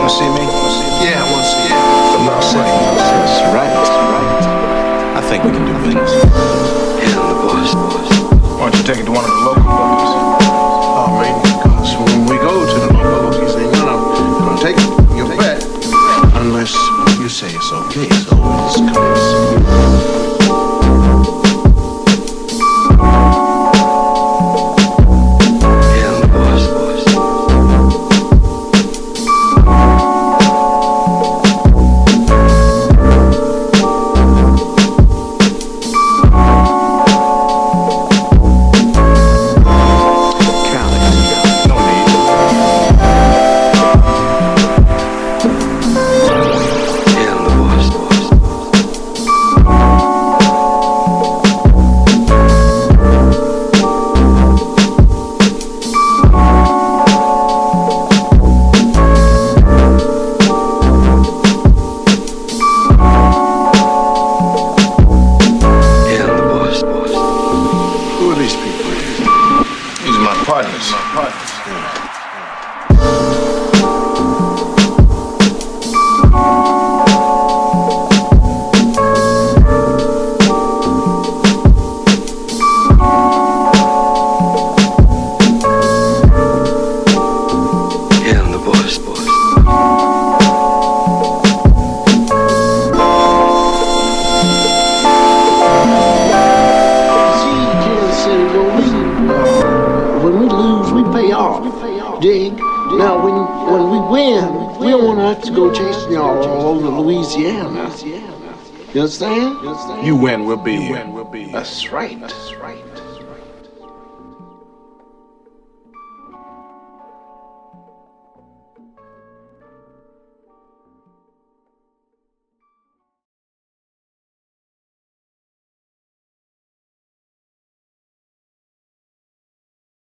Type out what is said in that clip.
want to see me? Yeah, I want to see you. But not say. That's right. I think we can do business. Yeah, I'm the boss. Why don't you take it to one of the local bookies? Oh, man, because when we go to the local bookies, they're gonna take your bet unless you say it's okay. So it's coming to see you. Dig? Now, when we win, we don't want to have to go chasing y'all all over Louisiana. You understand? You win, we'll be here. That's right.